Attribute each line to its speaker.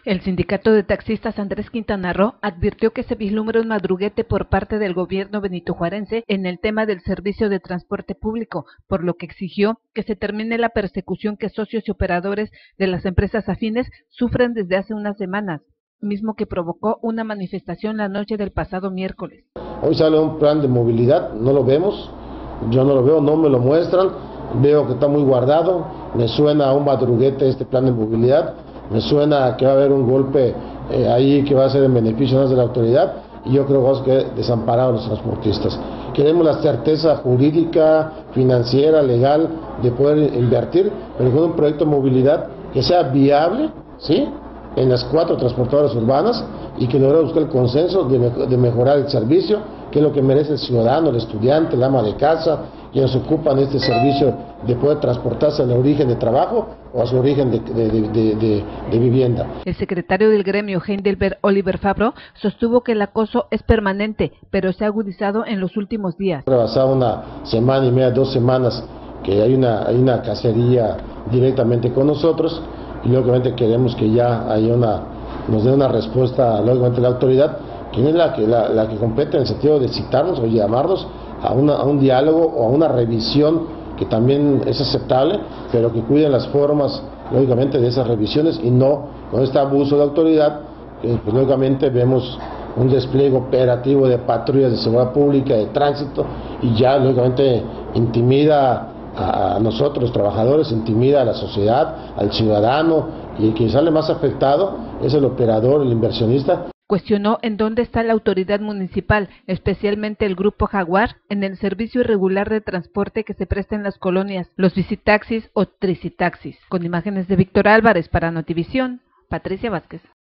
Speaker 1: El sindicato de taxistas Andrés Quintana Roo advirtió que se vislumbra un madruguete por parte del gobierno benitojuarense en el tema del servicio de transporte público, por lo que exigió que se termine la persecución que socios y operadores de las empresas afines sufren desde hace unas semanas, mismo que provocó una manifestación la noche del pasado miércoles.
Speaker 2: Hoy sale un plan de movilidad, no lo vemos, yo no lo veo, no me lo muestran, veo que está muy guardado, me suena a un madruguete este plan de movilidad. Me suena que va a haber un golpe ahí que va a ser en beneficio de la autoridad, y yo creo que vamos a quedar desamparados los transportistas. Queremos la certeza jurídica, financiera, legal, de poder invertir, pero con un proyecto de movilidad que sea viable, ¿sí?, en las 4 transportadoras urbanas, y que logre buscar el consenso de mejorar el servicio, que es lo que merece el ciudadano, el estudiante, el ama de casa, quienes ocupan este servicio de poder transportarse al origen de trabajo o a su origen de vivienda.
Speaker 1: El secretario del gremio, Heidelberg Oliver Fabro, sostuvo que el acoso es permanente, pero se ha agudizado en los últimos días.
Speaker 2: Rebasado una semana y media, 2 semanas, que hay una cacería directamente con nosotros, y lógicamente queremos que ya nos dé una respuesta, lógicamente, la autoridad, quien es la que compete en el sentido de citarnos o llamarnos a un diálogo o a una revisión que también es aceptable, pero que cuide las formas, lógicamente, de esas revisiones, y no con este abuso de autoridad, que pues, lógicamente vemos un despliegue operativo de patrullas de seguridad pública, de tránsito, y ya lógicamente intimida a nosotros, los trabajadores, intimida a la sociedad, al ciudadano, y el que sale más afectado es el operador, el inversionista.
Speaker 1: Cuestionó en dónde está la autoridad municipal, especialmente el Grupo Jaguar, en el servicio irregular de transporte que se presta en las colonias, los visitaxis o tricitaxis. Con imágenes de Víctor Álvarez para Notivisión, Patricia Vázquez.